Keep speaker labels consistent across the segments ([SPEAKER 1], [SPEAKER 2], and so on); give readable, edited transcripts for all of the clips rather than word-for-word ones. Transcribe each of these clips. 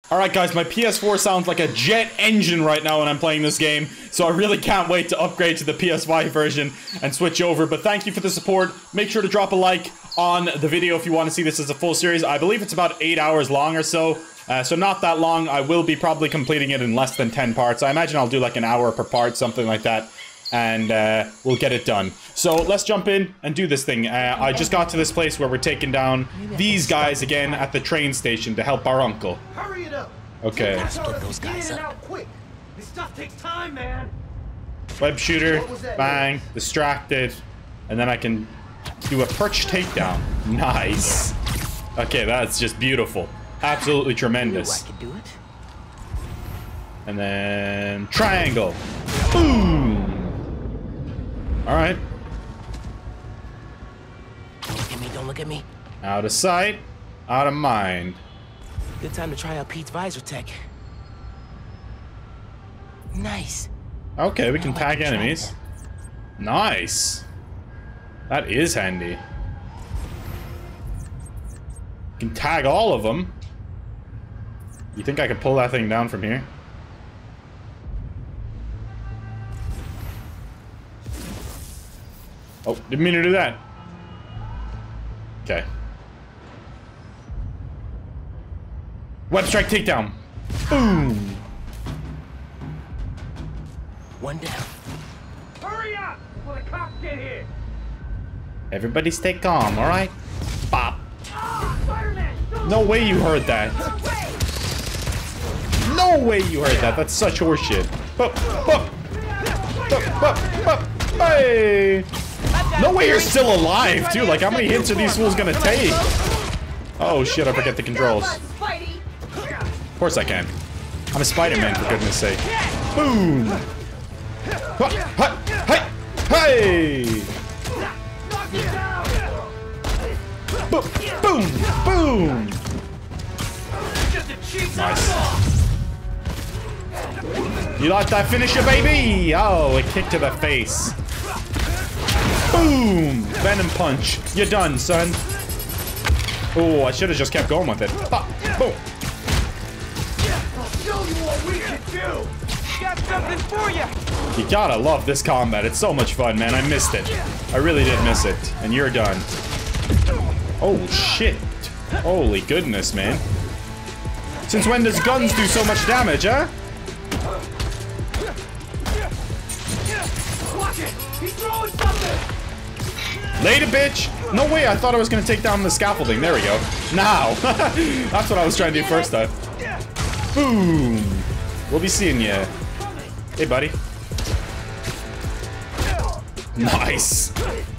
[SPEAKER 1] Alright guys, my PS4 sounds like a jet engine right now when I'm playing this game, so I really can't wait to upgrade to the PS5 version and switch over, but thank you for the support. Make sure to drop a like on the video if you want to see this as a full series. I believe it's about 8 hours long or so, so not that long. I will be probably completing it in less than 10 parts. I imagine I'll do like an hour per part, something like that, and we'll get it done. So let's jump in and do this thing. I just got to this place where we're taking down these guys again at the train station to help our uncle.
[SPEAKER 2] Hurry it up.
[SPEAKER 1] Okay.
[SPEAKER 3] Let's get those guys up.
[SPEAKER 2] Quick. This stuff takes time, man.
[SPEAKER 1] Web shooter, bang, distracted, and then I can do a perch takedown. Nice. Okay, that's just beautiful. Absolutely tremendous.
[SPEAKER 3] I can do it.
[SPEAKER 1] And then triangle. Boom. All right.
[SPEAKER 3] Don't look at me, don't look at me.
[SPEAKER 1] Out of sight, out of mind.
[SPEAKER 3] Good time to try out Pete's visor tech. Nice.
[SPEAKER 1] Okay, we can
[SPEAKER 3] Now I
[SPEAKER 1] tag
[SPEAKER 3] can track
[SPEAKER 1] enemies.
[SPEAKER 3] them.
[SPEAKER 1] Nice. That is handy. Can tag all of them. You think I could pull that thing down from here? Oh, didn't mean to do that. Okay. Web strike takedown. Boom.
[SPEAKER 3] One down.
[SPEAKER 2] Hurry up before the cops get here.
[SPEAKER 1] Everybody stay calm, alright? Bop.
[SPEAKER 2] Spider-Man, don't
[SPEAKER 1] No way you heard that. No way you heard that. That's such horseshit. Bop, bop. Bop, bop, bop. Hey. No way you're still alive, too. Like, how many hits are these fools gonna take? Oh, shit, I forget the controls. Of course I can. I'm a Spider-Man, for goodness sake. Boom! Hey! Boom! Boom! Nice. You like that finisher, baby? Oh, a kick to the face. Boom! Venom punch. You're done, son. Oh, I should have just kept going with it. Boom!
[SPEAKER 2] show you what we can do. Got something for you.
[SPEAKER 1] You gotta love this combat. It's so much fun, man. I missed it. I really did miss it. And you're done. Oh, shit. Holy goodness, man. Since when does guns do so much damage, huh?
[SPEAKER 2] Watch it. He's throwing something.
[SPEAKER 1] Later, bitch! No way, I thought I was gonna take down the scaffolding. There we go. Now! That's what I was trying to do first time. Boom! We'll be seeing ya. Hey, buddy. Nice!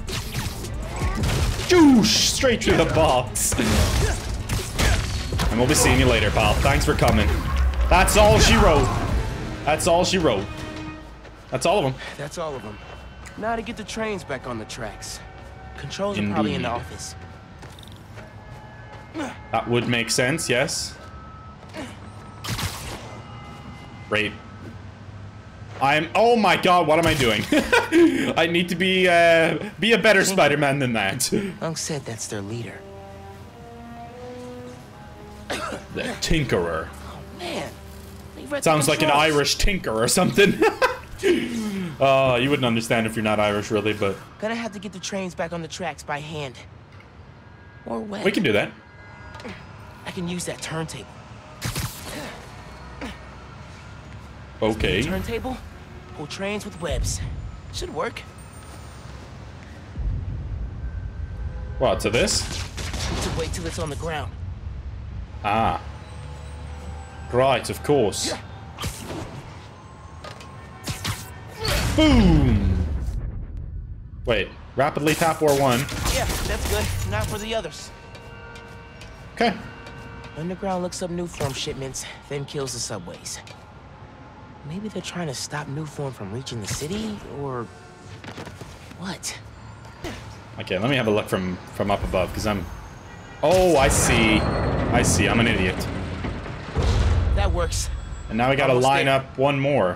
[SPEAKER 1] Joosh! Straight through the box. And we'll be seeing you later, pal. Thanks for coming. That's all she wrote. That's all she wrote. That's all of them.
[SPEAKER 3] That's all of them. Now to get the trains back on the tracks. Controls are probably in the office.
[SPEAKER 1] That would make sense, yes. Great. Oh my god, what am I doing? I need to be a better Spider-Man than that.
[SPEAKER 3] Unc said that's their leader.
[SPEAKER 1] The Tinkerer.
[SPEAKER 3] Oh man. They read the
[SPEAKER 1] Sounds like an
[SPEAKER 3] controls.
[SPEAKER 1] Irish tinker or something. You wouldn't understand if you're not Irish, really, but...
[SPEAKER 3] Gonna have to get the trains back on the tracks by hand. Or web.
[SPEAKER 1] We can do that.
[SPEAKER 3] I can use that turntable.
[SPEAKER 1] Okay.
[SPEAKER 3] Turntable? Pull trains with webs. Should work.
[SPEAKER 1] What, to this?
[SPEAKER 3] Need to wait till it's on the ground.
[SPEAKER 1] Ah. Right, of course. Boom! Wait, rapidly tap R1.
[SPEAKER 3] Yeah, that's good. Not for the others.
[SPEAKER 1] Okay.
[SPEAKER 3] Underground looks up Newform shipments, then kills the subways. Maybe they're trying to stop Newform from reaching the city, or... what?
[SPEAKER 1] Okay, let me have a look from up above, because I'm... Oh, I see. I see, I'm an idiot.
[SPEAKER 3] That works.
[SPEAKER 1] And now we gotta
[SPEAKER 3] Almost
[SPEAKER 1] line
[SPEAKER 3] there.
[SPEAKER 1] up one more.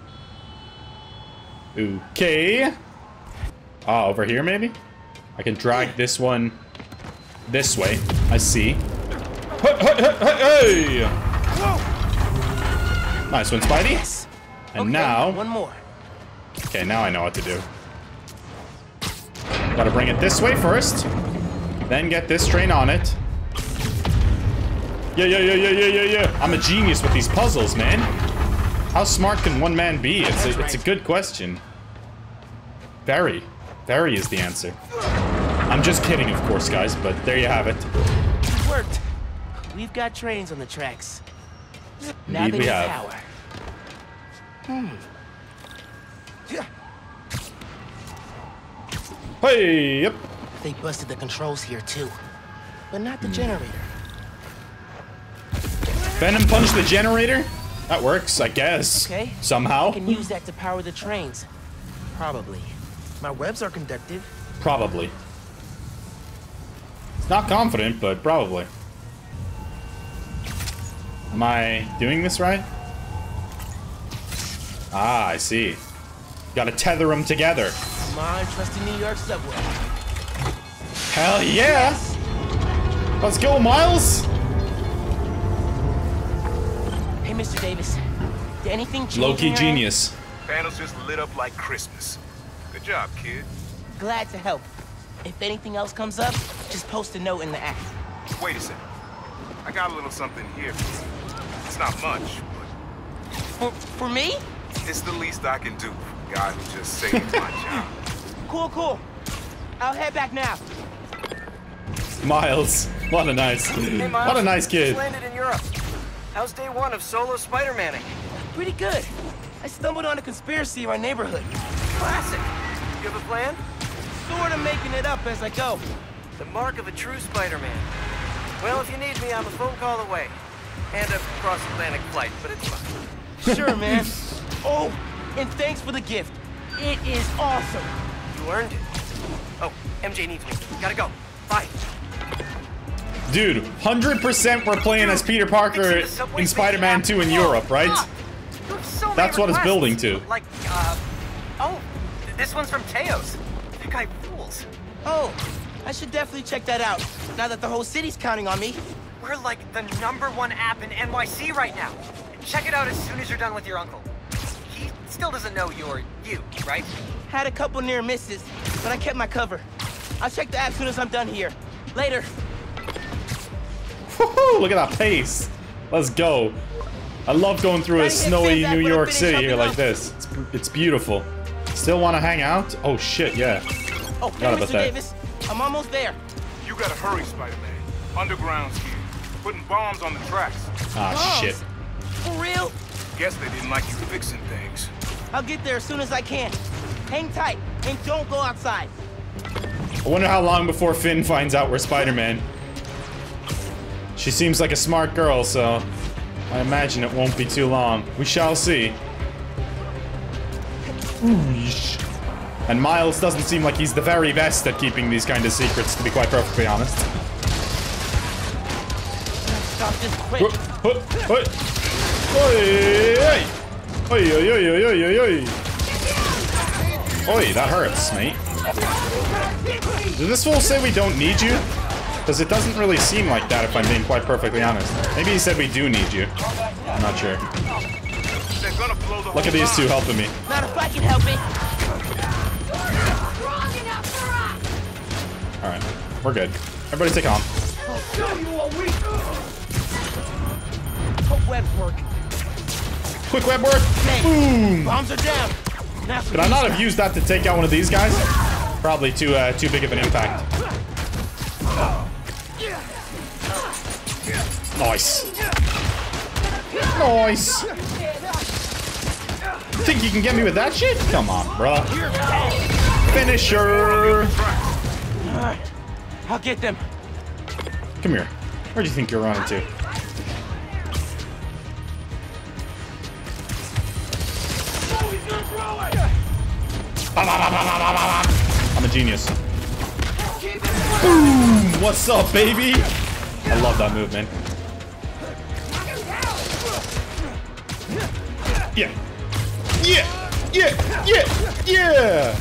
[SPEAKER 1] Okay. Ah, over here, maybe? I can drag this one this way. I see. Hey! Nice one, Spidey.
[SPEAKER 3] Yes.
[SPEAKER 1] And
[SPEAKER 3] Okay,
[SPEAKER 1] now...
[SPEAKER 3] one more.
[SPEAKER 1] Okay, now I know what to do. Gotta bring it this way first. Then get this train on it. Yeah. I'm a genius with these puzzles, man. How smart can one man be? It's a good question. Very is the answer. I'm just kidding, of course, guys, but there you have it.
[SPEAKER 3] It worked. We've got trains on the tracks. Now
[SPEAKER 1] Indeed
[SPEAKER 3] they
[SPEAKER 1] we
[SPEAKER 3] need
[SPEAKER 1] have.
[SPEAKER 3] power.
[SPEAKER 1] Hey, yep.
[SPEAKER 3] They busted the controls here too, but not the generator.
[SPEAKER 1] Venom punch the generator? That works, I guess.
[SPEAKER 3] Okay.
[SPEAKER 1] Somehow.
[SPEAKER 3] I can use that to power the trains. Probably. My webs are conductive.
[SPEAKER 1] Probably. It's not confident, but probably. Am I doing this right? Ah, I see. Gotta tether them together.
[SPEAKER 3] Come on, trusty New York subway.
[SPEAKER 1] Hell yeah! Let's go, Miles!
[SPEAKER 3] Hey, Mr. Davis. Did anything change?
[SPEAKER 1] Low-key
[SPEAKER 3] on your
[SPEAKER 1] genius.
[SPEAKER 2] Panels just lit up like Christmas. Good job, kid.
[SPEAKER 3] end? Glad to help. If anything else comes up, just post a note in the app.
[SPEAKER 2] Wait a second. I got a little something here for you. It's not much, but
[SPEAKER 3] For me?
[SPEAKER 2] it's the least I can do for a guy who just saved my job.
[SPEAKER 3] Cool. I'll head back now.
[SPEAKER 1] Miles. What a nice...
[SPEAKER 4] Hey, Miles.
[SPEAKER 1] What a nice kid.
[SPEAKER 4] Just landed in Europe. How's day one of solo Spider-Manning?
[SPEAKER 3] Pretty good. I stumbled on a conspiracy in our neighborhood.
[SPEAKER 4] Classic. You have a plan?
[SPEAKER 3] Sort of making it up as I go.
[SPEAKER 4] The mark of a true Spider-Man. Well, if you need me, I'm a phone call away. And a cross-Atlantic flight, but it's fine.
[SPEAKER 3] Sure, man. Oh, and thanks for the gift. It is awesome.
[SPEAKER 4] You earned it. Oh, MJ needs me. Gotta go. Bye.
[SPEAKER 1] Dude, 100% we're playing as Peter Parker in Spider-Man 2 in Europe, right?
[SPEAKER 4] You have so many
[SPEAKER 1] That's what it's
[SPEAKER 4] requests.
[SPEAKER 1] building to.
[SPEAKER 4] Like, oh, this one's from Teos. That guy rules.
[SPEAKER 3] Oh, I should definitely check that out, now that the whole city's counting on me.
[SPEAKER 4] We're like the #1 app in NYC right now. Check it out as soon as you're done with your uncle. He still doesn't know you're you, right?
[SPEAKER 3] Had a couple near misses, but I kept my cover. I'll check the app as soon as I'm done here. Later.
[SPEAKER 1] Woohoo! Look at that pace. Let's go. I love going through a snowy New York City here like this. It's beautiful. Still want to hang out? Oh shit, yeah.
[SPEAKER 3] Oh, hey,
[SPEAKER 1] Forgot about
[SPEAKER 3] Mr.
[SPEAKER 1] that.
[SPEAKER 3] Davis. I'm almost there.
[SPEAKER 2] You gotta hurry, Spider-Man. Underground's here. Putting bombs on the tracks.
[SPEAKER 1] Ah,
[SPEAKER 3] Bombs?
[SPEAKER 1] shit.
[SPEAKER 3] For real?
[SPEAKER 2] Guess they didn't like you fixing things.
[SPEAKER 3] I'll get there as soon as I can. Hang tight and don't go outside.
[SPEAKER 1] I wonder how long before Finn finds out we're Spider-Man. She seems like a smart girl, so I imagine it won't be too long. We shall see. Ooh-yeesh. And Miles doesn't seem like he's the very best at keeping these kind of secrets, to be quite perfectly honest.
[SPEAKER 3] Stop this quick.
[SPEAKER 1] Oi, that hurts, mate. Did this fool say we don't need you? Because it doesn't really seem like that, if I'm being quite perfectly honest. Maybe he said we do need you. I'm not sure.
[SPEAKER 2] They're gonna blow the
[SPEAKER 1] Look at these two helping me.
[SPEAKER 3] Not if I can help it.
[SPEAKER 1] Alright, we're good. Everybody stay calm.
[SPEAKER 3] Hope webs work.
[SPEAKER 1] Quick web work!
[SPEAKER 3] Hey,
[SPEAKER 1] Boom!
[SPEAKER 3] bombs are down. Now for
[SPEAKER 1] Could I
[SPEAKER 3] these
[SPEAKER 1] not
[SPEAKER 3] guys.
[SPEAKER 1] have used that to take out one of these guys? Probably too big of an impact. Nice. Nice. You think you can get me with that shit? Come on, bruh. Finisher.
[SPEAKER 3] Alright, I'll get them.
[SPEAKER 1] Come here. Where do you think you're running to? I'm a genius. Boom! What's up, baby? I love that move, man. Yeah. Yeah!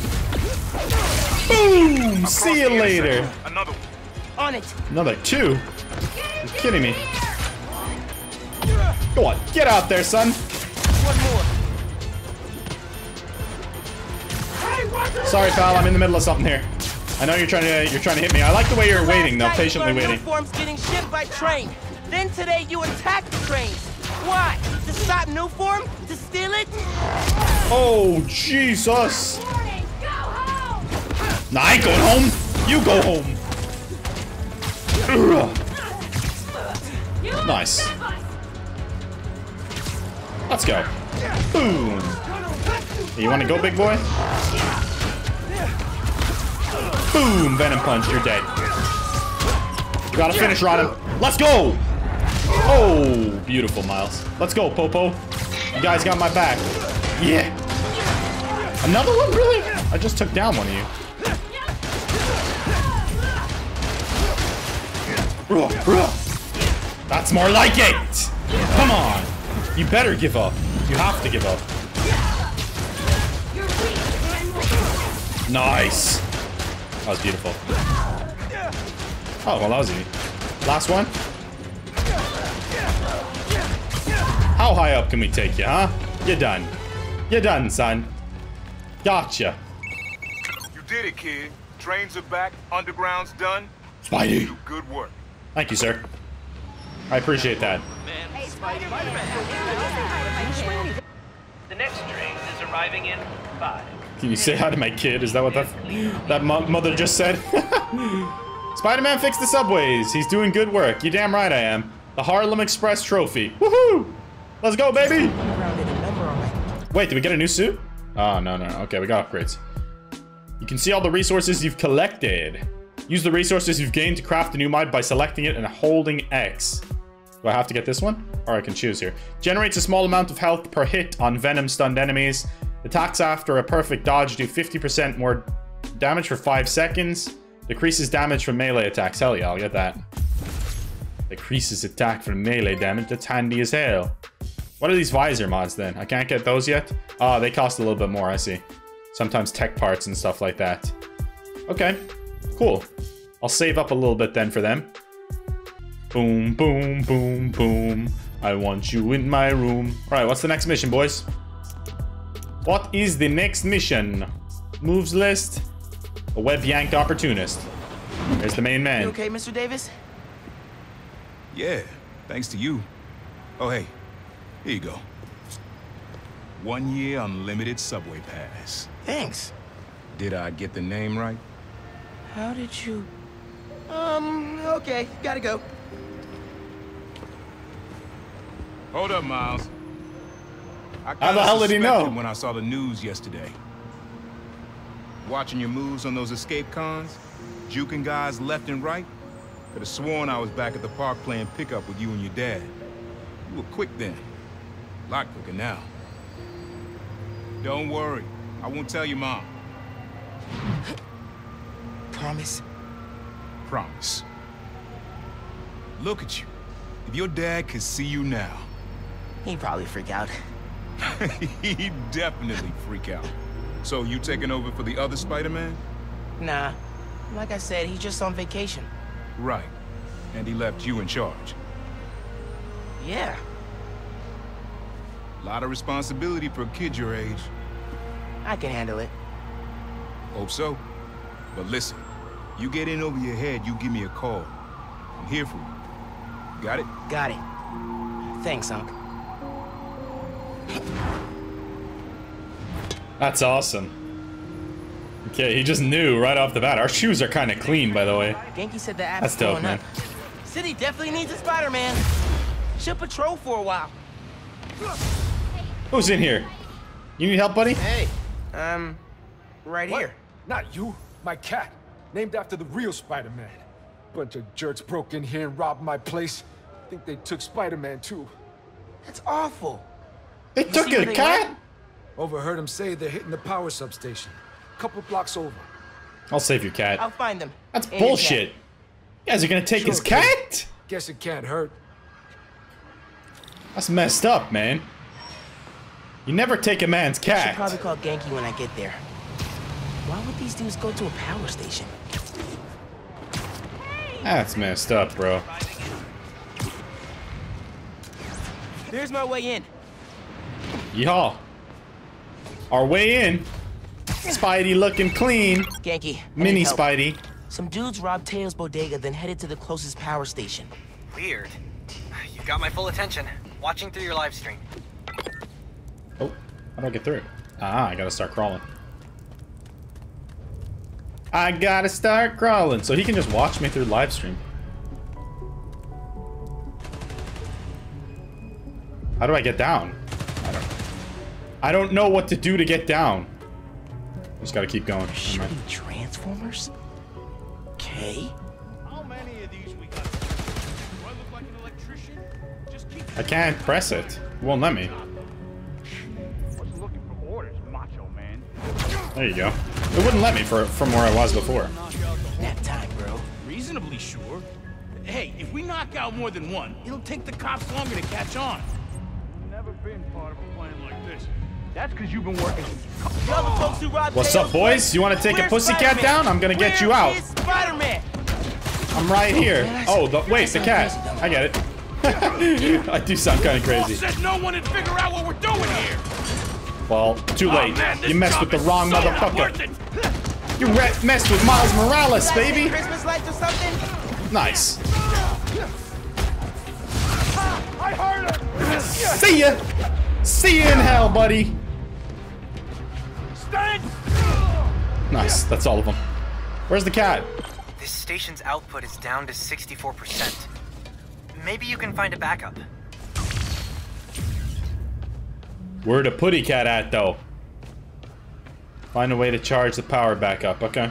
[SPEAKER 1] Boom! See you later.
[SPEAKER 2] Another one.
[SPEAKER 3] On it.
[SPEAKER 1] Another two? You're kidding me. Go on, get out there, son.
[SPEAKER 3] One more.
[SPEAKER 1] Sorry, pal, I'm in the middle of something here. I know you're trying to hit me. I like the way you're waiting, though, patiently waiting.
[SPEAKER 3] Nuform's getting shipped by train. Then today you attacked the trains. Why? To stop Nuform? To steal it?
[SPEAKER 1] Oh, Jesus. Nah, I ain't going home. You go home. Ugh. Nice. Let's go. Boom. You want to go, big boy? Boom. Venom punch. You're dead. You gotta finish, Rodham. Let's go. Oh, beautiful, Miles. Let's go, Popo. You guys got my back. Yeah. Another one, really? I just took down one of you. That's more like it. Come on. You better give up. You have to give up. Nice. That was beautiful. Oh, well, that was easy. Last one. How high up can we take you, huh? You're done. You're done, son. Gotcha.
[SPEAKER 2] You did it, kid. Trains are back. Underground's done.
[SPEAKER 1] Spidey.
[SPEAKER 2] You do good work.
[SPEAKER 1] Thank you, sir. I appreciate that.
[SPEAKER 5] The next train is arriving in 5.
[SPEAKER 1] Can you say hi to my kid? Is that what that mother just said? Spider-Man fixed the subways. He's doing good work. You damn right I am. The Harlem Express trophy. Woohoo! Let's go, baby! Wait, did we get a new suit? Oh, no. Okay, we got upgrades. You can see all the resources you've collected. Use the resources you've gained to craft a new mod by selecting it and holding X. Do I have to get this one? Or I can choose here. Generates a small amount of health per hit on venom-stunned enemies. Attacks after a perfect dodge do 50% more damage for 5 seconds. Decreases damage from melee attacks. Hell yeah, I'll get that. Decreases attack from melee damage. That's handy as hell. What are these visor mods then? I can't get those yet? Oh, they cost a little bit more, I see. Sometimes tech parts and stuff like that. Okay, cool. I'll save up a little bit then for them. Boom, boom, boom, boom. I want you in my room. All right, what's the next mission, boys? What is the next mission? Moves list. A web-yanked opportunist. There's the main man.
[SPEAKER 3] You okay, Mr. Davis?
[SPEAKER 6] Yeah, thanks to you. Oh, hey, here you go. 1 year unlimited subway pass.
[SPEAKER 3] Thanks.
[SPEAKER 6] Did I get the name right?
[SPEAKER 3] How did you... okay, gotta go.
[SPEAKER 6] Hold up, Miles.
[SPEAKER 1] How the hell did he know?
[SPEAKER 6] When I saw the news yesterday. Watching your moves on those escape cons, juking guys left and right. Could have sworn I was back at the park playing pickup with you and your dad. You were quick then. A lot quicker now. Don't worry. I won't tell your mom.
[SPEAKER 3] Promise?
[SPEAKER 6] Promise. Look at you. If your dad could see you now...
[SPEAKER 3] He'd probably freak out.
[SPEAKER 6] He'd definitely freak out. So you taking over for the other Spider-Man?
[SPEAKER 3] Nah. Like I said, he's just on vacation.
[SPEAKER 6] Right. And he left you in charge.
[SPEAKER 3] Yeah.
[SPEAKER 6] A lot of responsibility for a kid your age.
[SPEAKER 3] I can handle it.
[SPEAKER 6] Hope so. But listen, you get in over your head, you give me a call. I'm here for you. Got it?
[SPEAKER 3] Got it. Thanks, Unc.
[SPEAKER 1] That's awesome. Okay, he just knew right off the bat. Our shoes are kind of clean, by the way.
[SPEAKER 3] Genki said the app's
[SPEAKER 1] That's dope,
[SPEAKER 3] blowing
[SPEAKER 1] man.
[SPEAKER 3] up. City definitely needs a Spider-Man. Should patrol for a while.
[SPEAKER 1] Who's in here? You need help, buddy?
[SPEAKER 3] Hey, right
[SPEAKER 7] What?
[SPEAKER 3] here.
[SPEAKER 7] Not you, my cat. Named after the real Spider-Man. Bunch of jerks broke in here and robbed my place. Think they took Spider-Man too.
[SPEAKER 3] That's awful.
[SPEAKER 1] They took
[SPEAKER 3] see where
[SPEAKER 1] a
[SPEAKER 3] they
[SPEAKER 1] cat?
[SPEAKER 3] went?
[SPEAKER 7] Overheard them say they're hitting the power substation. Couple blocks over.
[SPEAKER 1] I'll save your cat.
[SPEAKER 3] I'll find them.
[SPEAKER 1] That's
[SPEAKER 3] And your
[SPEAKER 1] bullshit. You guys are gonna take his
[SPEAKER 7] Sure, kid.
[SPEAKER 1] cat?
[SPEAKER 7] Guess it can't hurt.
[SPEAKER 1] That's messed up, man. You never take a man's
[SPEAKER 3] cat. I should
[SPEAKER 1] cat.
[SPEAKER 3] probably call Genki when I get there. Why would these dudes go to a power station?
[SPEAKER 1] That's messed up, bro.
[SPEAKER 3] There's my way in.
[SPEAKER 1] Yeehaw. Our way in. Spidey looking clean.
[SPEAKER 3] Ganke, I
[SPEAKER 1] Mini
[SPEAKER 3] need help.
[SPEAKER 1] Spidey.
[SPEAKER 3] Some dudes robbed Teo's bodega, then headed to the closest power station.
[SPEAKER 4] Weird. You got my full attention. Watching through your live stream.
[SPEAKER 1] Oh, how do I get through? Ah, I gotta start crawling. I gotta start crawling. So he can just watch me through live stream. How do I get down? I don't know what to do to get down. Just gotta keep going.
[SPEAKER 3] Shooting transformers? Okay.
[SPEAKER 8] How many of these we got? Do I look like an electrician? Just keep
[SPEAKER 1] I can't press it. It won't let me.
[SPEAKER 8] wasn't looking for orders, macho man.
[SPEAKER 1] There you go. It wouldn't let me from where I was before.
[SPEAKER 3] Nap time, bro.
[SPEAKER 8] Reasonably sure. Hey, if we knock out more than one, it'll take the cops longer to catch on. Never been part of a plan like this. That's because you've been working.
[SPEAKER 3] The other folks who robbed
[SPEAKER 1] What's
[SPEAKER 3] Teo's
[SPEAKER 1] up, boys?
[SPEAKER 3] place?
[SPEAKER 1] You want to take a
[SPEAKER 3] Where's
[SPEAKER 1] pussycat
[SPEAKER 3] Spider-Man?
[SPEAKER 1] down? I'm gonna get you out.
[SPEAKER 3] Where is Spider-Man?
[SPEAKER 1] I'm right here.
[SPEAKER 3] Man,
[SPEAKER 1] Oh, wait, the cat. I get it. I do sound kind of crazy.
[SPEAKER 8] Said no one would figure out what we're doing here.
[SPEAKER 1] Well, too late.
[SPEAKER 8] Man, this
[SPEAKER 1] You messed
[SPEAKER 8] job
[SPEAKER 1] with the
[SPEAKER 8] is
[SPEAKER 1] wrong
[SPEAKER 8] so not
[SPEAKER 1] motherfucker.
[SPEAKER 8] worth it.
[SPEAKER 1] You messed with Miles Morales, baby.
[SPEAKER 3] Christmas lights or something?
[SPEAKER 1] Nice.
[SPEAKER 8] I heard it.
[SPEAKER 1] See ya. See you in hell, buddy.
[SPEAKER 8] Stand.
[SPEAKER 1] Nice. That's all of them. Where's the cat?
[SPEAKER 4] This station's output is down to 64%. Maybe you can find a backup.
[SPEAKER 1] Where the putty cat at, though? Find a way to charge the power back up. Okay.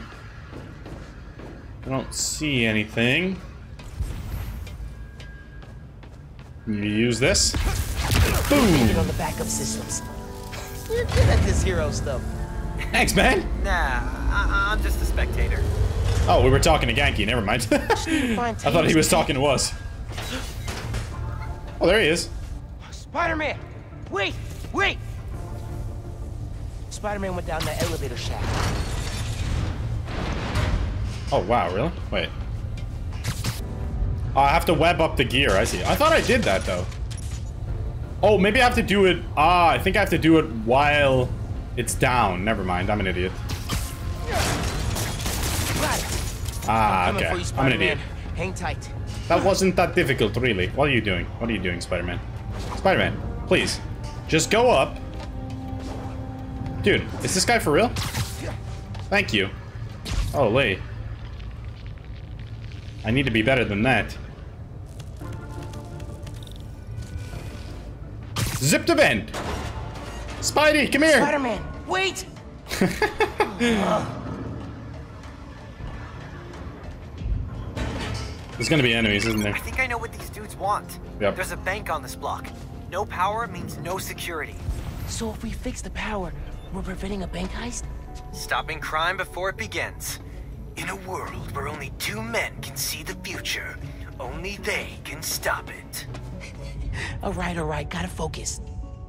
[SPEAKER 1] I don't see anything. You use this.
[SPEAKER 3] Get
[SPEAKER 1] Boom.
[SPEAKER 3] on the backup systems. You're good at this hero stuff.
[SPEAKER 1] Thanks, man.
[SPEAKER 4] Nah, I'm just a spectator.
[SPEAKER 1] Oh, we were talking to Ganke. Never mind. I thought he was talking to us. Oh, there he is.
[SPEAKER 3] Spider-Man! Wait! Wait! Spider-Man went down that elevator shaft.
[SPEAKER 1] Oh, wow, really? Wait. Oh, I have to web up the gear, I see. I thought I did that, though. Oh, maybe I have to do it... Ah, I think I have to do it while it's down. Never mind, I'm an idiot. Ah,
[SPEAKER 3] Coming
[SPEAKER 1] okay.
[SPEAKER 3] for you,
[SPEAKER 1] I'm an
[SPEAKER 3] Spider-Man.
[SPEAKER 1] idiot.
[SPEAKER 3] Hang tight.
[SPEAKER 1] That wasn't that difficult, really. What are you doing? What are you doing, Spider-Man? Spider-Man, please. Just go up. Dude, is this guy for real? Thank you. Oh, Lee. I need to be better than that. Zip the vent! Spidey, come here!
[SPEAKER 3] Spider-Man, wait!
[SPEAKER 1] There's gonna be enemies, isn't there?
[SPEAKER 4] I think I know what these dudes want.
[SPEAKER 1] Yep.
[SPEAKER 4] There's a bank on this block. No power means no security.
[SPEAKER 3] So if we fix the power, we're preventing a bank heist?
[SPEAKER 4] Stopping crime before it begins. In a world where only two men can see the future, only they can stop it.
[SPEAKER 3] All right, gotta focus.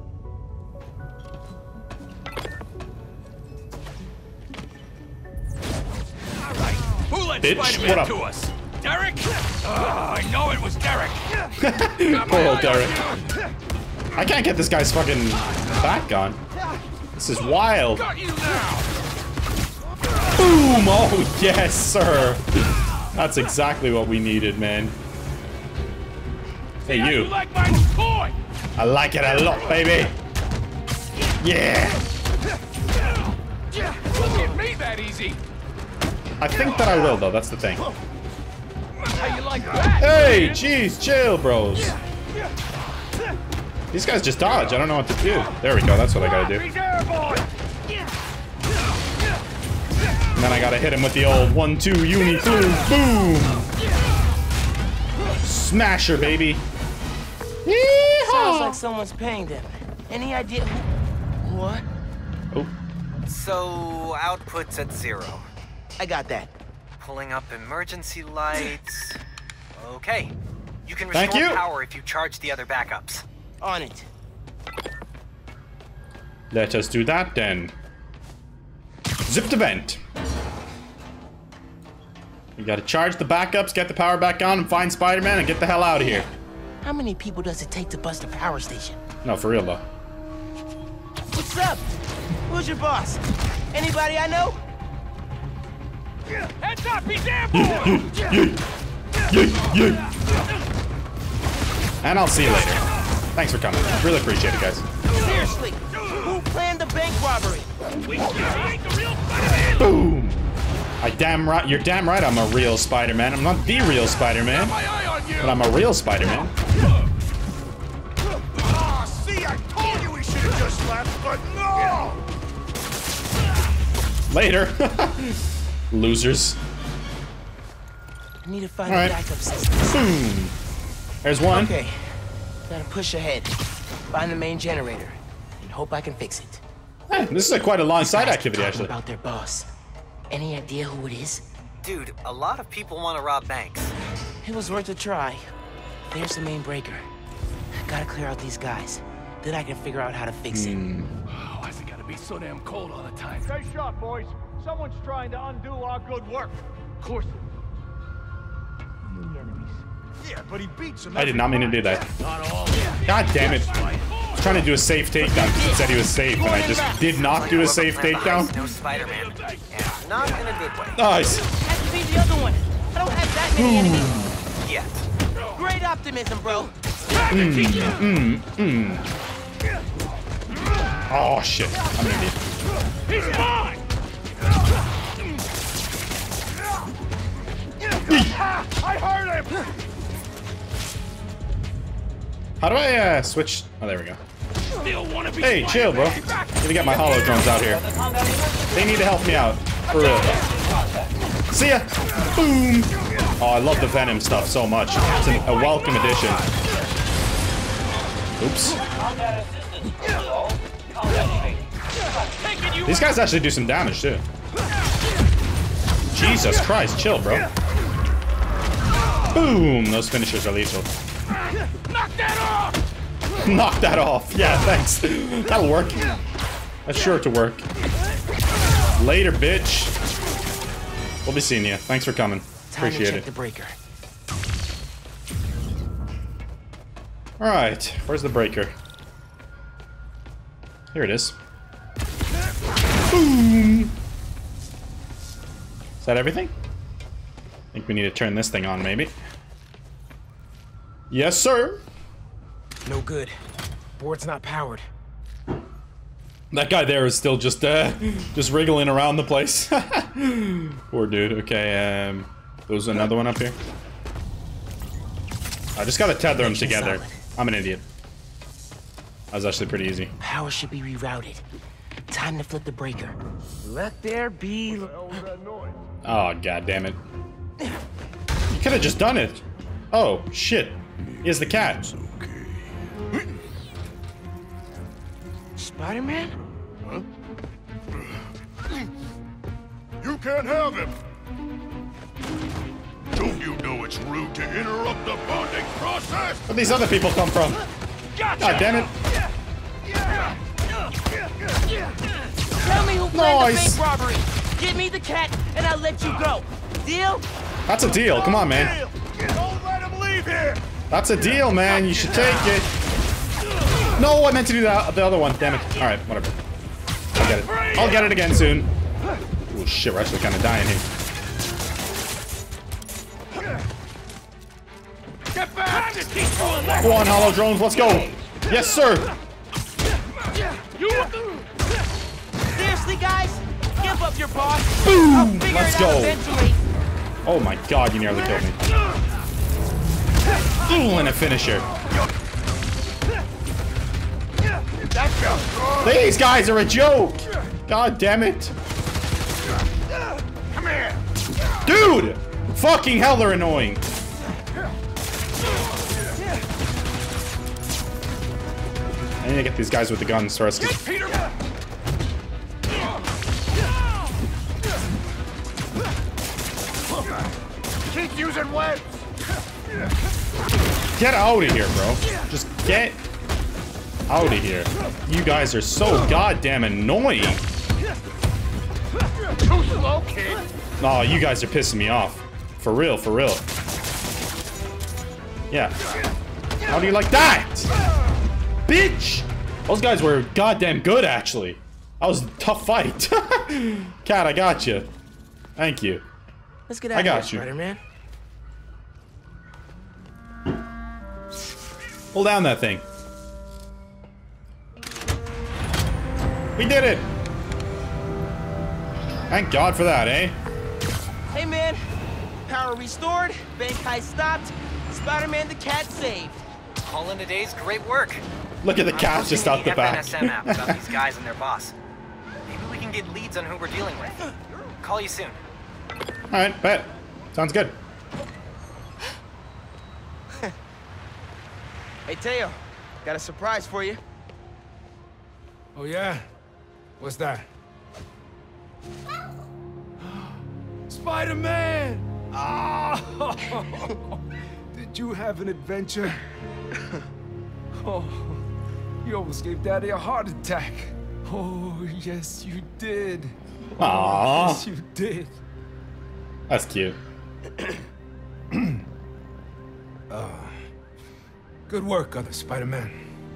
[SPEAKER 8] Who let
[SPEAKER 1] Bitch, what
[SPEAKER 8] Spider-Man
[SPEAKER 1] up?
[SPEAKER 8] to us? Derek? I know it was Derek.
[SPEAKER 1] Poor old Derek. I can't get this guy's fucking back on. This is wild.
[SPEAKER 8] Got you now.
[SPEAKER 1] Boom! Oh, yes, sir. That's exactly what we needed, man. Hey,
[SPEAKER 8] How
[SPEAKER 1] you.
[SPEAKER 8] you like my toy?
[SPEAKER 1] I like it a lot, baby. Yeah.
[SPEAKER 8] Don't get me that easy.
[SPEAKER 1] I think that I will, though. That's the thing.
[SPEAKER 8] How you like that?
[SPEAKER 1] Hey, jeez, chill, bros. These guys just dodge. I don't know what to do. There we go. That's what I gotta do.
[SPEAKER 8] He's airborne.
[SPEAKER 1] And then I gotta hit him with the old 1-2 uni flu. Boom! Smasher, baby.
[SPEAKER 3] Sounds
[SPEAKER 1] Yeehaw!
[SPEAKER 3] like someone's paying them. Any idea who? What?
[SPEAKER 1] Oh,
[SPEAKER 4] So, output's at 0.
[SPEAKER 3] I got that.
[SPEAKER 4] Pulling up emergency lights. Okay. You can
[SPEAKER 1] Thank
[SPEAKER 4] restore
[SPEAKER 1] you.
[SPEAKER 4] power if you charge the other backups.
[SPEAKER 3] On it.
[SPEAKER 1] let us do that then. Zip the vent. We gotta charge the backups, get the power back on, and find Spider-Man and get the hell out of here.
[SPEAKER 3] How many people does it take to bust a power station?
[SPEAKER 1] No, for real though.
[SPEAKER 3] What's up? Who's your boss? Anybody I know?
[SPEAKER 8] Heads up, he's airborne!
[SPEAKER 1] And I'll see you later. Thanks for coming. Really appreciate it, guys.
[SPEAKER 3] Seriously, who planned the bank robbery?
[SPEAKER 8] We ain't the real Spider-Man!
[SPEAKER 1] Boom! You're damn right I'm a real Spider-Man. I'm not the real Spider-Man,
[SPEAKER 8] My eye on you!
[SPEAKER 1] but I'm a real Spider-Man.
[SPEAKER 8] See, I told you we should have just left, but no!
[SPEAKER 1] Later. Losers.
[SPEAKER 3] I need to find
[SPEAKER 1] All
[SPEAKER 3] a
[SPEAKER 1] right.
[SPEAKER 3] backup system.
[SPEAKER 1] Boom. There's one.
[SPEAKER 3] Okay, gotta push ahead. Find the main generator, and hope I can fix it.
[SPEAKER 1] Hey, this is quite a long side
[SPEAKER 3] Guys
[SPEAKER 1] activity,
[SPEAKER 3] talking
[SPEAKER 1] actually.
[SPEAKER 3] About their boss. Any idea who it is?
[SPEAKER 4] Dude, a lot of people want to rob banks.
[SPEAKER 3] It was worth a try. There's the main breaker. Gotta clear out these guys. Then I can figure out how to fix it.
[SPEAKER 8] Oh, why's it gotta be so damn cold all the time? Stay sharp, boys. Someone's trying to undo our good work. Of course. The enemies. Yeah, but he beats them.
[SPEAKER 1] I did not mean to do that.
[SPEAKER 8] Not all.
[SPEAKER 1] God damn it. I was trying to do a safe takedown because it said he was safe, and I just did not do a safe takedown.
[SPEAKER 4] No Spider-Man. And not in a good way.
[SPEAKER 1] Nice.
[SPEAKER 3] Has to be the other one. I don't have that many enemies.
[SPEAKER 4] Yet.
[SPEAKER 3] Great optimism, bro.
[SPEAKER 1] Oh, shit. I'm an idiot.
[SPEAKER 8] He's mine! I heard him!
[SPEAKER 1] How do I, switch? Oh, there we go.
[SPEAKER 8] Still wanna be
[SPEAKER 1] Hey, chill, bro. Let me get my hollow drones out here. They need to help me out. For real. See ya. Boom. Oh, I love the Venom stuff so much. It's a welcome addition. Oops. These guys actually do some damage, too. Jesus Christ, chill, bro. Boom. Those finishers are lethal.
[SPEAKER 8] Knock that off!
[SPEAKER 1] Knock that off. Yeah, thanks. That'll work. That's sure to work. Later, bitch. We'll be seeing you. Thanks for coming.
[SPEAKER 3] Time to
[SPEAKER 1] Appreciate
[SPEAKER 3] check
[SPEAKER 1] it.
[SPEAKER 3] the breaker.
[SPEAKER 1] Alright, where's the breaker? Here it is. Boom! Is that everything? I think we need to turn this thing on, maybe. Yes, sir!
[SPEAKER 3] No good. Board's not powered.
[SPEAKER 1] That guy there is still just wriggling around the place. Poor dude. Okay, there's another one up here. I just gotta tether them together.
[SPEAKER 3] Solid.
[SPEAKER 1] I'm an idiot. That was actually pretty easy.
[SPEAKER 3] Power should be rerouted. Time to flip the breaker. Let there be...
[SPEAKER 1] Oh, god damn it. You could have just done it. Oh, shit. Here's the cat.
[SPEAKER 3] Spider-Man?
[SPEAKER 9] You can't have him! Don't you know it's rude to interrupt the bonding process?
[SPEAKER 1] Where'd these other people come from? God damn it.
[SPEAKER 3] Tell me who planned
[SPEAKER 1] Nice.
[SPEAKER 3] the bank robbery. Give me the cat, and I'll let you go. Deal?
[SPEAKER 1] That's a deal. Come on, man.
[SPEAKER 9] Don't let him leave here!
[SPEAKER 1] That's a deal, man. You should take it. No, I meant to do that. The other one. Damn it. All right, whatever. I'll get it. I'll get it again soon. Oh shit, we're actually kind of dying here.
[SPEAKER 8] Get back!
[SPEAKER 1] Go on, hollow drones. Let's go. Yes, sir.
[SPEAKER 3] Seriously, guys? Give up your boss.
[SPEAKER 1] Boom.
[SPEAKER 3] I'll figure
[SPEAKER 1] Let's
[SPEAKER 3] it out
[SPEAKER 1] go.
[SPEAKER 3] eventually.
[SPEAKER 1] Oh my god, you nearly killed me. Ooh, and a finisher. These guys are a joke. God damn it.
[SPEAKER 8] Come here!
[SPEAKER 1] Dude! Fucking hell, they're annoying. I need to get these guys with the guns first.
[SPEAKER 8] Peter! Keep using webs!
[SPEAKER 1] Get out of here, bro. Just get out of here. You guys are so goddamn annoying.
[SPEAKER 8] Too slow, kid!
[SPEAKER 1] Oh, you guys are pissing me off. For real, for real. Yeah. How do you like that? Bitch! Those guys were goddamn good, actually. That was a tough fight. Cat, I got you. Thank you.
[SPEAKER 3] Let's get out of here, Spider-Man.
[SPEAKER 1] Hold down that thing. We did it! Thank God for that, eh?
[SPEAKER 3] Hey, man. Power restored, bank heist stopped, Spider-Man the Cat saved.
[SPEAKER 4] All in a day's great work.
[SPEAKER 1] Look at the cat just out the back.
[SPEAKER 4] FNSM app about these guys and their boss. Maybe we can get leads on who we're dealing with. Call you soon.
[SPEAKER 1] Alright, bet. Sounds good.
[SPEAKER 3] Hey, Teo. Got a surprise for you.
[SPEAKER 7] Oh, yeah? What's that? Spider-Man! Oh! Did you have an adventure? Oh, you almost gave Daddy a heart attack. Oh, yes, you did.
[SPEAKER 1] Aww.
[SPEAKER 7] Yes, you did.
[SPEAKER 1] That's cute.
[SPEAKER 7] Good work, other Spider-Man.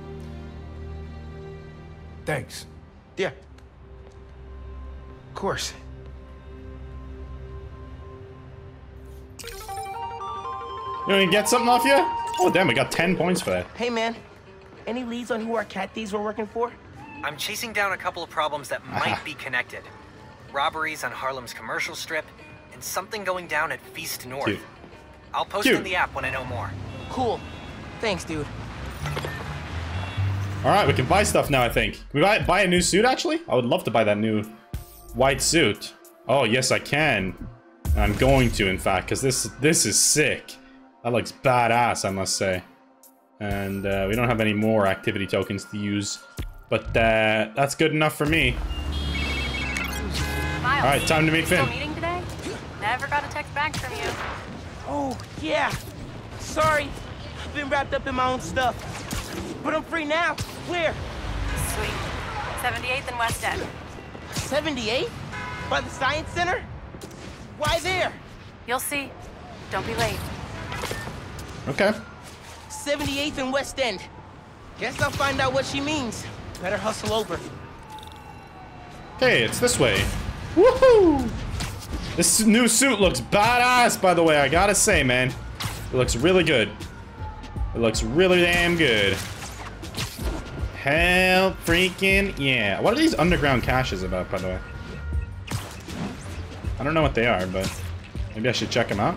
[SPEAKER 7] Thanks.
[SPEAKER 3] Yeah. Of course.
[SPEAKER 1] You want to get something off you? Oh, damn, we got 10 points for that.
[SPEAKER 3] Hey, man. Any leads on who our cat thieves were working for?
[SPEAKER 4] I'm chasing down a couple of problems that might be connected. Robberies on Harlem's commercial strip, and something going down at Feast North.
[SPEAKER 1] Cute.
[SPEAKER 4] I'll post in the app when I know more.
[SPEAKER 3] Cool. Thanks, dude.
[SPEAKER 1] Alright, we can buy stuff now, I think. Can we buy a new suit, actually? I would love to buy that new white suit. Oh, yes, I can. I'm going to, in fact, because this is sick. That looks badass, I must say. And we don't have any more activity tokens to use. But that's good enough for me.
[SPEAKER 10] Miles,
[SPEAKER 1] alright, time to meet Finn.
[SPEAKER 10] still meeting today? Never got a text back from you.
[SPEAKER 3] Oh, yeah. Sorry. I've been wrapped up in my own stuff. But I'm free now. Where?
[SPEAKER 10] Sweet. 78th and West End.
[SPEAKER 3] 78? By the Science Center? Why there?
[SPEAKER 10] You'll see. Don't be late.
[SPEAKER 1] Okay.
[SPEAKER 3] 78th and West End. Guess I'll find out what she means. Better hustle over.
[SPEAKER 1] Okay, it's this way. Woohoo! This new suit looks badass, by the way, I gotta say, man. It looks really good. It looks really damn good. Hell freaking yeah. What are these underground caches about, by the way? I don't know what they are, but maybe I should check them out.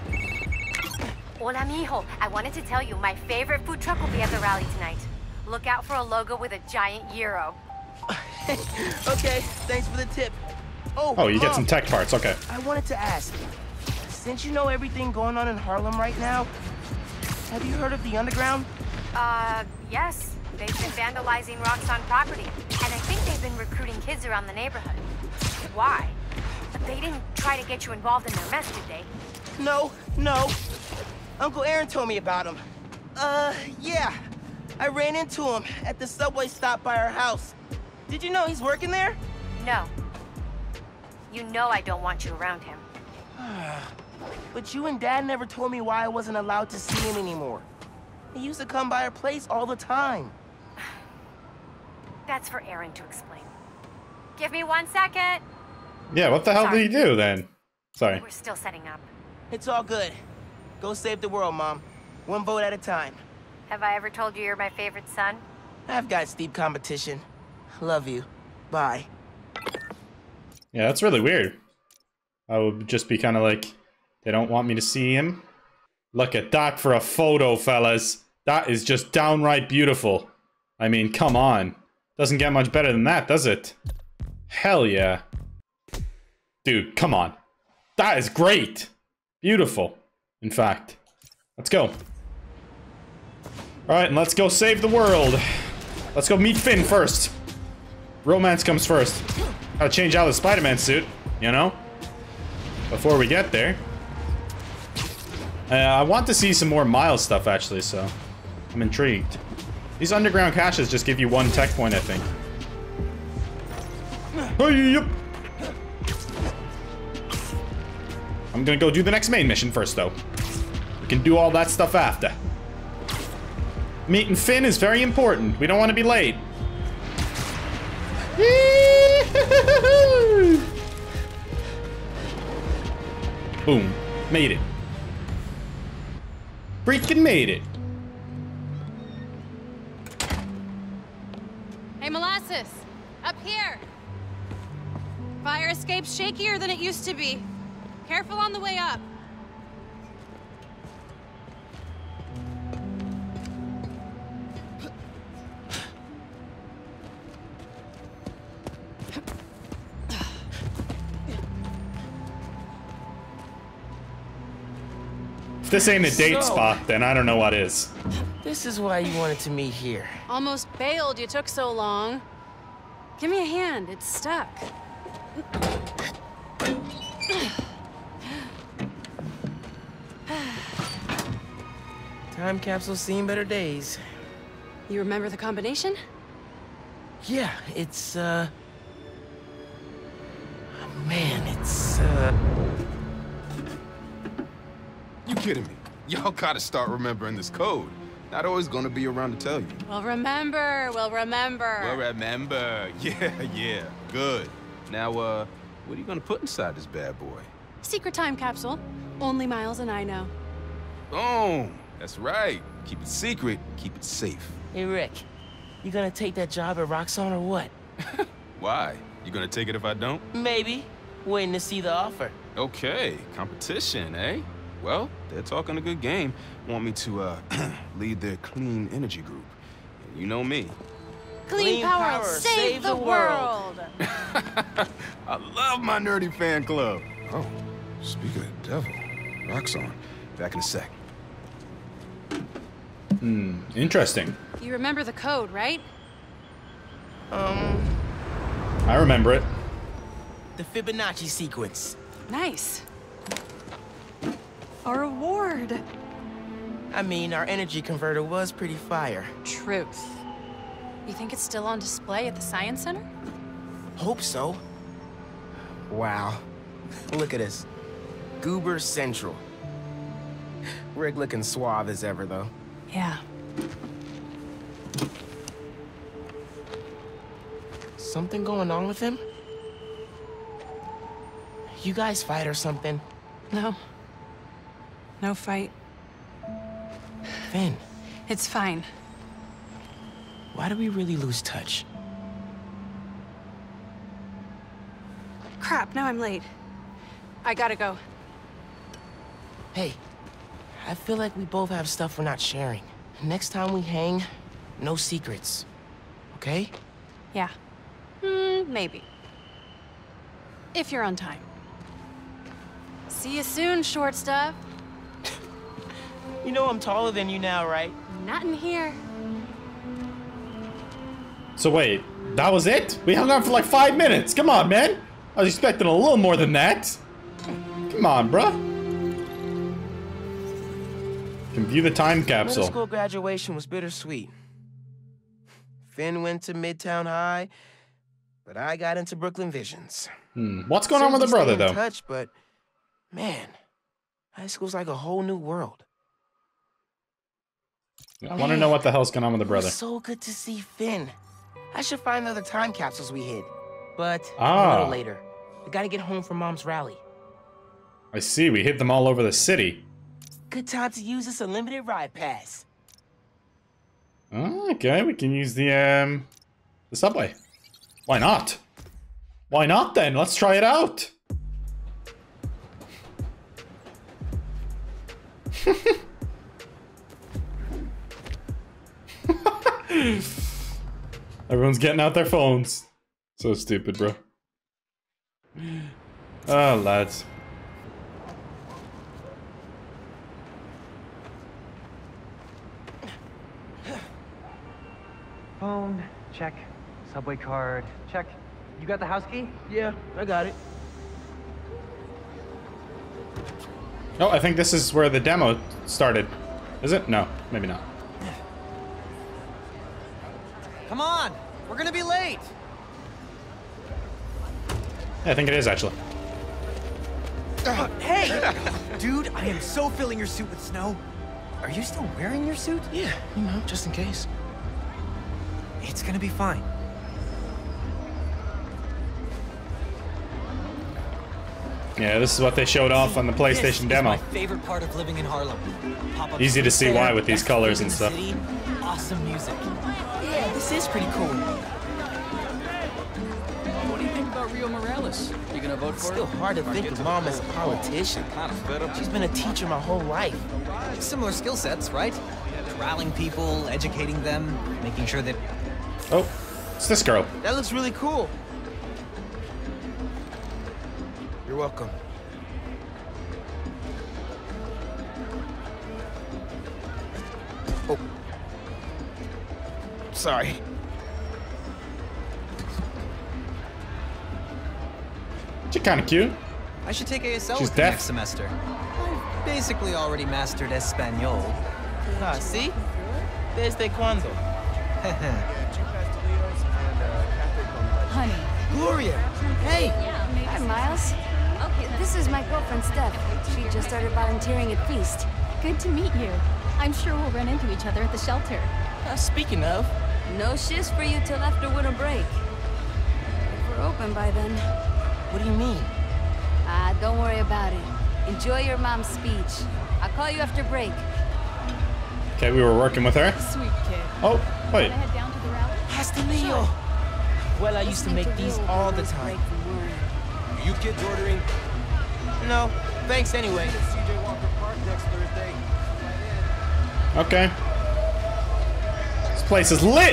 [SPEAKER 10] Hola, mijo. I wanted to tell you my favorite food truck will be at the rally tonight. Look out for a logo with a giant gyro.
[SPEAKER 3] Okay, thanks for the tip.
[SPEAKER 1] Oh, you get some tech parts, okay.
[SPEAKER 3] I wanted to ask, since you know everything going on in Harlem right now, have you heard of the Underground?
[SPEAKER 10] Yes. They've been vandalizing Roxxon property, and I think they've been recruiting kids around the neighborhood. Why? But they didn't try to get you involved in their mess, did they?
[SPEAKER 3] No. Uncle Aaron told me about him. Yeah. I ran into him at the subway stop by our house. Did you know he's working there?
[SPEAKER 10] No. You know I don't want you around him.
[SPEAKER 3] But you and Dad never told me why I wasn't allowed to see him anymore. He used to come by our place all the time.
[SPEAKER 10] That's for Aaron to explain. Give me 1 second.
[SPEAKER 1] Yeah, what the hell did he do then? Sorry.
[SPEAKER 10] We're still setting up.
[SPEAKER 3] It's all good. Go save the world, Mom. One vote at a time.
[SPEAKER 10] Have I ever told you you're my favorite son?
[SPEAKER 3] I've got steep competition. Love you. Bye.
[SPEAKER 1] Yeah, that's really weird. I would just be kind of like, they don't want me to see him. Look at that for a photo, fellas. That is just downright beautiful. I mean, come on. Doesn't get much better than that, does it? Hell yeah. Dude, come on. That is great. Beautiful, in fact. Let's go. Alright, and let's go save the world. Let's go meet Finn first. Romance comes first. Gotta change out the Spider-Man suit, you know? Before we get there. I want to see some more Miles stuff, actually, so I'm intrigued. These underground caches just give you 1 tech point, I think. Hey, yep. I'm gonna go do the next main mission first, though. We can do all that stuff after. Meeting Finn is very important. We don't want to be late. Boom. Made it. Freaking made it.
[SPEAKER 11] Hey, Molasses. Up here. Fire escape's shakier than it used to be. Careful on the way up.
[SPEAKER 1] If this ain't a date spot, then I don't know what is.
[SPEAKER 3] This is why you wanted to meet here.
[SPEAKER 11] Almost bailed you took so long. Give me a hand, it's stuck.
[SPEAKER 3] Time capsule's seen better days.
[SPEAKER 11] You remember the combination?
[SPEAKER 3] Yeah, it's, man, it's,
[SPEAKER 6] You kidding me? Y'all gotta start remembering this code. Not always gonna be around to tell you.
[SPEAKER 11] We'll remember, we'll remember.
[SPEAKER 6] We'll remember. Yeah, good. Now, what are you gonna put inside this bad boy?
[SPEAKER 11] Secret time capsule. Only Miles and I know.
[SPEAKER 6] Boom. That's right. Keep it secret, keep it safe.
[SPEAKER 3] Hey, Rick. You gonna take that job at Roxxon or what?
[SPEAKER 6] Why? You gonna take it if I don't?
[SPEAKER 3] Maybe. Waiting to see the offer.
[SPEAKER 6] Okay, competition, eh? Well, they're talking a good game. Want me to, lead their clean energy group. And you know me.
[SPEAKER 11] Clean power, save the world.
[SPEAKER 6] I love my nerdy fan club. Oh, speak of the devil. Roxxon. Back in a sec.
[SPEAKER 1] Interesting.
[SPEAKER 11] You remember the code, right?
[SPEAKER 1] I remember it.
[SPEAKER 3] The Fibonacci sequence.
[SPEAKER 11] Nice. A reward.
[SPEAKER 3] I mean, our energy converter was pretty fire.
[SPEAKER 11] Truth. You think it's still on display at the Science Center?
[SPEAKER 3] Hope so. Wow. Look at this. Goober Central. Rick looking suave as ever, though.
[SPEAKER 11] Yeah.
[SPEAKER 3] Something going on with him? You guys fight or something?
[SPEAKER 11] No. No fight.
[SPEAKER 3] Finn.
[SPEAKER 11] It's fine.
[SPEAKER 3] Why do we really lose touch?
[SPEAKER 11] Crap, now I'm late. I gotta go.
[SPEAKER 3] Hey, I feel like we both have stuff we're not sharing. Next time we hang, no secrets. Okay?
[SPEAKER 11] Yeah. Maybe. If you're on time. See you soon, short stuff.
[SPEAKER 3] You know I'm taller than you now, right?
[SPEAKER 11] Not in here.
[SPEAKER 1] So wait, that was it? We hung out for like 5 minutes. Come on, man. I was expecting a little more than that. Come on, bruh. Can view the time capsule.
[SPEAKER 3] Middle school graduation was bittersweet. Finn went to Midtown High, but I got into Brooklyn Visions.
[SPEAKER 1] What's going on with the brother,
[SPEAKER 3] Stay in
[SPEAKER 1] though?
[SPEAKER 3] touch, but man, high school's like a whole new world.
[SPEAKER 1] I want to know what the hell's going on with the
[SPEAKER 3] It
[SPEAKER 1] brother.
[SPEAKER 3] was so good to see Finn. I should find the other time capsules we hid, but a little later. I gotta get home from Mom's rally.
[SPEAKER 1] I see. We hid them all over the city.
[SPEAKER 3] Good time to use this unlimited ride pass.
[SPEAKER 1] Okay, we can use the subway. Why not? Why not then? Let's try it out. Everyone's getting out their phones. So stupid, bro. Oh, lads.
[SPEAKER 4] Phone, check. Subway card, check. You got the house key?
[SPEAKER 3] Yeah, I got it.
[SPEAKER 1] Oh, I think this is where the demo started. Is it? No, maybe not.
[SPEAKER 4] Come on! We're gonna be late!
[SPEAKER 1] Yeah, I think it is, actually.
[SPEAKER 4] Hey! Dude, I am so filling your suit with snow. Are you still wearing your suit?
[SPEAKER 3] Yeah, you know, just in case.
[SPEAKER 4] It's gonna be fine.
[SPEAKER 1] Yeah, this is what they showed off on the PlayStation demo.
[SPEAKER 4] This is my favorite part of living in Harlem. Pop-up
[SPEAKER 1] Easy to see
[SPEAKER 4] there,
[SPEAKER 1] why with these
[SPEAKER 4] best
[SPEAKER 1] colors
[SPEAKER 4] food
[SPEAKER 1] and
[SPEAKER 4] in the
[SPEAKER 1] stuff.
[SPEAKER 4] city, awesome music.
[SPEAKER 3] Yeah, this is pretty cool.
[SPEAKER 12] What do you think about Rio Morales? You gonna vote
[SPEAKER 3] It's
[SPEAKER 12] for
[SPEAKER 3] still
[SPEAKER 12] him?
[SPEAKER 3] hard to think of Mom as a politician. She's been a teacher my whole life.
[SPEAKER 4] Similar skill sets, right? Rallying people, educating them, making sure that...
[SPEAKER 1] Oh, it's this girl.
[SPEAKER 3] That looks really cool. You're welcome. Oh. Sorry.
[SPEAKER 1] She's kind of cute.
[SPEAKER 4] I should take ASL
[SPEAKER 1] She's
[SPEAKER 4] with
[SPEAKER 1] deaf.
[SPEAKER 4] you next semester. I've basically already mastered Espanol.
[SPEAKER 3] Ah, see? Desde cuando?
[SPEAKER 13] Honey.
[SPEAKER 3] Gloria! Hey!
[SPEAKER 13] Hi, Miles. This is my girlfriend, Steph. She just started volunteering at Feast.
[SPEAKER 14] Good to meet you. I'm sure we'll run into each other at the shelter.
[SPEAKER 3] Speaking of...
[SPEAKER 13] No shifts for you till after winter break. If we're open by then.
[SPEAKER 3] What do you mean?
[SPEAKER 13] Ah, don't worry about it. Enjoy your mom's speech. I'll call you after break.
[SPEAKER 1] Okay, we were working with her.
[SPEAKER 14] Sweet kid.
[SPEAKER 1] Oh, wait.
[SPEAKER 14] Wanna head down to the rally?
[SPEAKER 3] Pastelillo! Well, I used to make these all the time.
[SPEAKER 15] Are you kids ordering?
[SPEAKER 3] No, thanks anyway.
[SPEAKER 15] CJ Walker Park next Thursday.
[SPEAKER 1] Okay. This place is lit!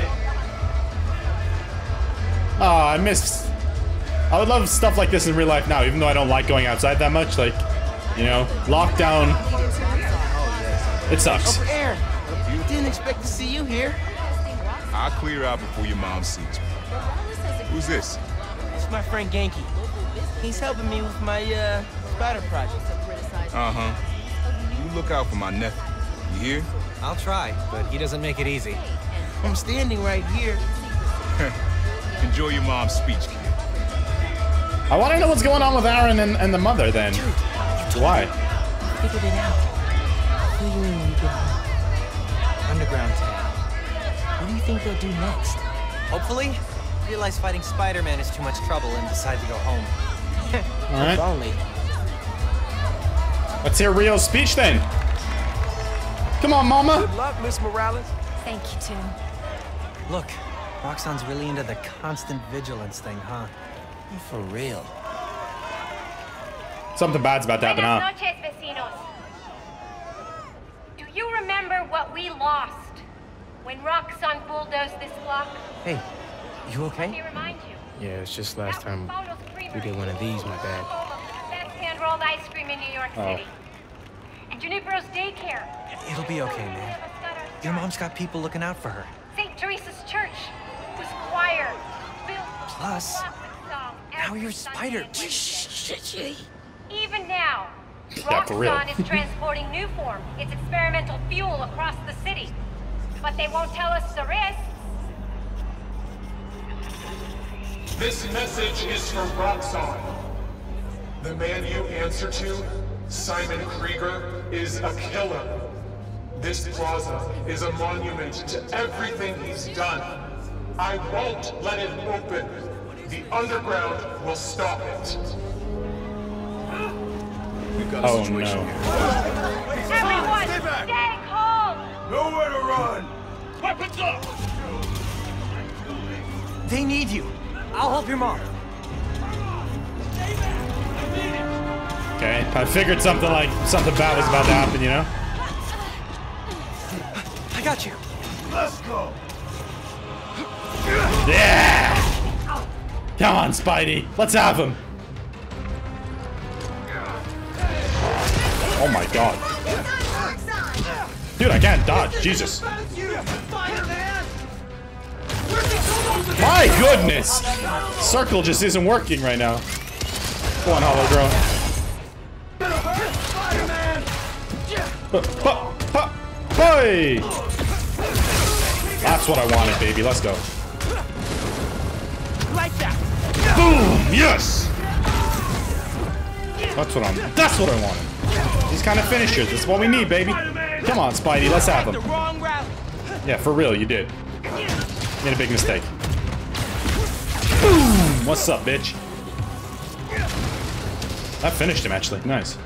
[SPEAKER 1] Oh, I miss... I would love stuff like this in real life now, even though I don't like going outside that much. Like, you know, lockdown. It sucks.
[SPEAKER 3] Uncle Aaron, didn't expect to see you here.
[SPEAKER 6] I'll clear out before your mom sees me. Who's this?
[SPEAKER 3] It's my friend Genki. He's helping me with my, spider project.
[SPEAKER 6] Uh-huh. You look out for my nephew. You hear?
[SPEAKER 4] I'll try, but he doesn't make it easy.
[SPEAKER 3] I'm standing right here.
[SPEAKER 6] Enjoy your mom's speech, kid.
[SPEAKER 1] I want to know what's going on with Aaron and the mother, then.
[SPEAKER 3] Dude,
[SPEAKER 1] Why?
[SPEAKER 3] I figured it out. I'll fill you in when you get home. Underground town. What do you think they'll do next?
[SPEAKER 4] Hopefully, realize fighting Spider-Man is too much trouble and decide to go home.
[SPEAKER 1] All right.
[SPEAKER 3] If only.
[SPEAKER 1] Let's hear Rio's speech, then. Come on, Mama.
[SPEAKER 15] Good luck, Miss Morales.
[SPEAKER 14] Thank you, Tim.
[SPEAKER 4] Look, Roxxon's really into the constant vigilance thing, huh?
[SPEAKER 3] For real.
[SPEAKER 1] Something bad's about to happen, huh?
[SPEAKER 10] Buenas noches, vecinos. Do you remember what we lost when Roxxon bulldozed this block?
[SPEAKER 3] Hey, you
[SPEAKER 10] Let
[SPEAKER 3] okay?
[SPEAKER 10] me remind you.
[SPEAKER 3] Yeah, it's just last time we did one of these, my bad.
[SPEAKER 10] Best hand-rolled ice cream in New York City. And Junipero's daycare.
[SPEAKER 4] It'll be okay, man. Your mom's got people looking out for her.
[SPEAKER 10] St. Teresa's Church, whose choir built
[SPEAKER 4] Plus, now you're Spider.
[SPEAKER 10] Even now,
[SPEAKER 1] Yeah, for real.
[SPEAKER 10] Roxxon is transporting Nuform, its experimental fuel, across the city. But they won't tell us the risks.
[SPEAKER 16] This message is from Roxxon. The man you answer to, Simon Krieger, is a killer. This plaza is a monument to everything he's done. I won't let it open. The underground will stop it.
[SPEAKER 15] We've got a
[SPEAKER 1] Oh,
[SPEAKER 15] situation
[SPEAKER 1] no.
[SPEAKER 15] here.
[SPEAKER 10] Everyone,
[SPEAKER 15] Stay back!
[SPEAKER 10] stay calm!
[SPEAKER 15] Nowhere to run! Weapons up!
[SPEAKER 4] They need you. I'll help your mom.
[SPEAKER 1] Okay, I figured something bad was about to happen, you know?
[SPEAKER 4] I got you.
[SPEAKER 15] Let's go!
[SPEAKER 1] Yeah! Come on, Spidey. Let's have him. Oh my god. Dude, I can't dodge. Jesus. My goodness! Circle just isn't working right now. Go on, Hollow Hey! That's what I wanted, baby. Let's go.
[SPEAKER 3] Like that.
[SPEAKER 1] Boom! Yes! That's what I wanted. These kind of finishers. That's what we need, baby. Come on, Spidey, let's have
[SPEAKER 3] The
[SPEAKER 1] him.
[SPEAKER 3] wrong route.
[SPEAKER 1] Yeah, for real, you did. Made a big mistake. Boom! What's up, bitch? That finished him, actually. Nice.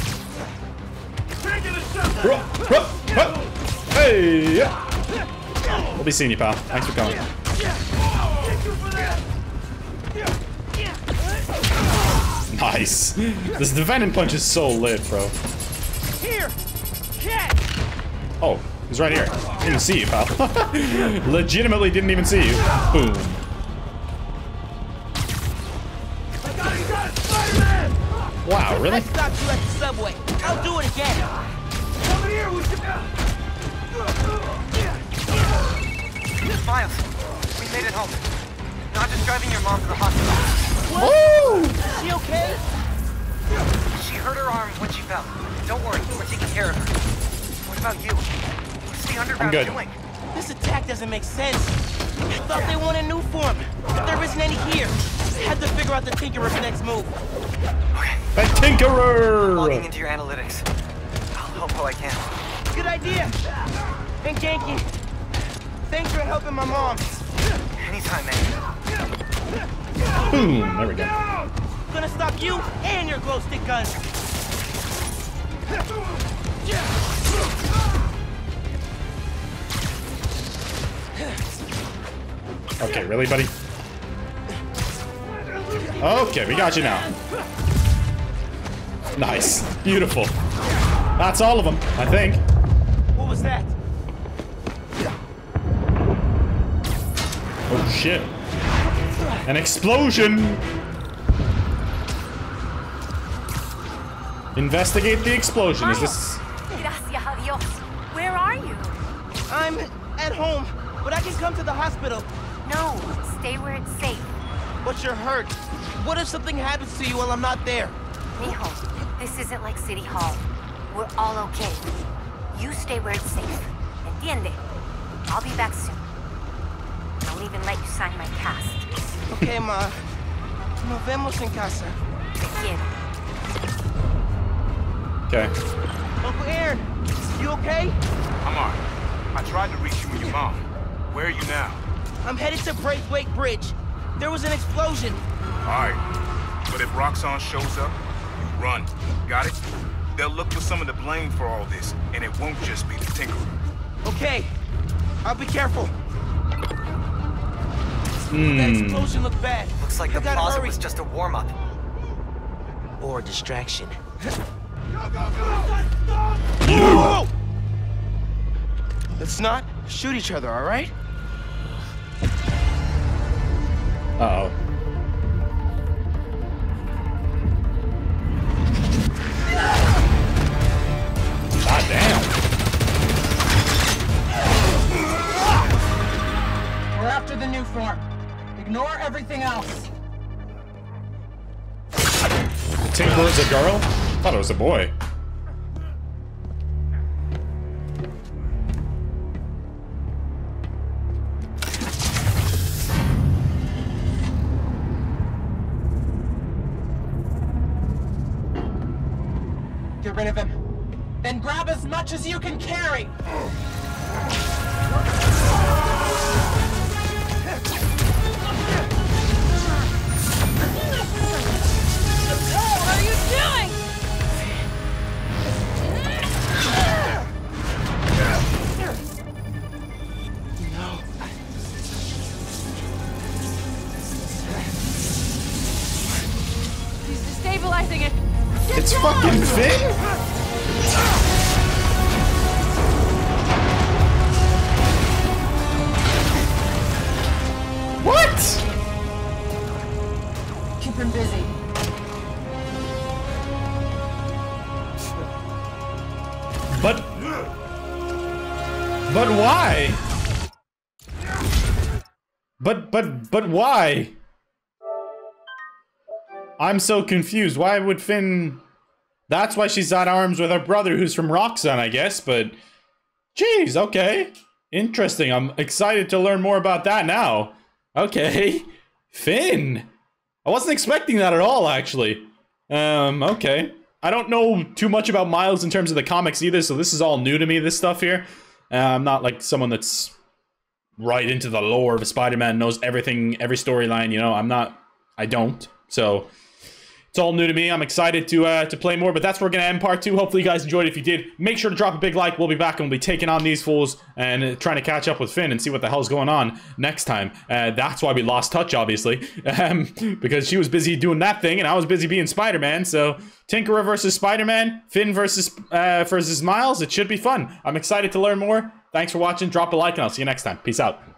[SPEAKER 1] Hey! We'll be seeing you, pal. Thanks for coming. Nice. This Venom punch is so lit, bro.
[SPEAKER 3] Here, cat.
[SPEAKER 1] Oh, he's right here. Didn't even see you, pal. Legitimately didn't even see you. Boom. Wow, really?
[SPEAKER 3] I stopped you at the subway. I'll do it again. Come here,
[SPEAKER 4] Miles, we made it home. Not just driving your mom to the hospital.
[SPEAKER 3] Woo! Is she okay?
[SPEAKER 4] She hurt her arm when she fell. Don't worry, we're taking care of her. What about you? What's the underground doing?
[SPEAKER 3] This attack doesn't make sense. I thought they wanted new form, but there isn't any here. I had to figure out the Tinkerer's next move.
[SPEAKER 4] Okay.
[SPEAKER 1] The Tinkerer!
[SPEAKER 4] Logging into your analytics. I'll help how I can.
[SPEAKER 3] Good idea. And Genki, thanks for helping my mom.
[SPEAKER 4] Anytime, man.
[SPEAKER 1] Boom, there we go.
[SPEAKER 3] Gonna stop you and your glow stick guns.
[SPEAKER 1] Okay, really, buddy? Okay, we got you now. Nice. Beautiful. That's all of them, I think.
[SPEAKER 3] What was that?
[SPEAKER 1] Oh, shit. An explosion! Investigate the explosion. Is this...
[SPEAKER 10] Gracias a Dios. Where are you?
[SPEAKER 3] I'm at home, but I can come to the hospital.
[SPEAKER 10] No, stay where it's safe.
[SPEAKER 3] But you're hurt. What if something happens to you while I'm not there?
[SPEAKER 10] Mijo, this isn't like City Hall. We're all okay. You stay where it's safe. Entiende? I'll be back soon. I won't even let you sign my cast.
[SPEAKER 3] Okay, ma. Nos vemos en casa.
[SPEAKER 10] Te quiero.
[SPEAKER 1] Okay.
[SPEAKER 3] Uncle Aaron, you okay?
[SPEAKER 2] I'm alright. I tried to reach you and your mom. Where are you now?
[SPEAKER 3] I'm headed to Braithwaite Bridge. There was an explosion.
[SPEAKER 2] Alright. But if Roxxon shows up, you run. Got it? They'll look for some of the blame for all this, and it won't just be the Tinkerer.
[SPEAKER 3] Okay. I'll be careful. That explosion looked bad.
[SPEAKER 4] Looks like the plaza was just a warm-up.
[SPEAKER 3] Or a distraction.
[SPEAKER 1] You!
[SPEAKER 3] Let's not shoot each other, all right?
[SPEAKER 1] Uh-oh. God damn.
[SPEAKER 17] We're after the new form. Ignore everything else.
[SPEAKER 1] The Tinkerer's a girl? I thought it was a boy.
[SPEAKER 17] Get rid of him. Then grab as much as you can carry.
[SPEAKER 11] What are you doing? He's destabilizing it.
[SPEAKER 1] It's fucking Finn? What?
[SPEAKER 17] Keep him busy.
[SPEAKER 1] But why? But why? I'm so confused. Why would Finn... That's why she's at arms with her brother who's from Roxxon, I guess, but... Jeez, okay. Interesting. I'm excited to learn more about that now. Okay. Finn. I wasn't expecting that at all, actually. Okay. I don't know too much about Miles in terms of the comics either, so this is all new to me, this stuff here. I'm not like someone that's right into the lore of Spider-Man, knows everything, every storyline, you know. I don't. So it's all new to me. I'm excited to play more, but that's where we're gonna end part 2. Hopefully you guys enjoyed. If you did, make sure to drop a big like. We'll be back and we'll be taking on these fools and trying to catch up with Finn and see what the hell's going on next time. That's why we lost touch, obviously, because she was busy doing that thing and I was busy being Spider-Man. So Tinkerer versus Spider-Man, Finn versus Miles. It should be fun. I'm excited to learn more. Thanks for watching. Drop a like and I'll see you next time. Peace out.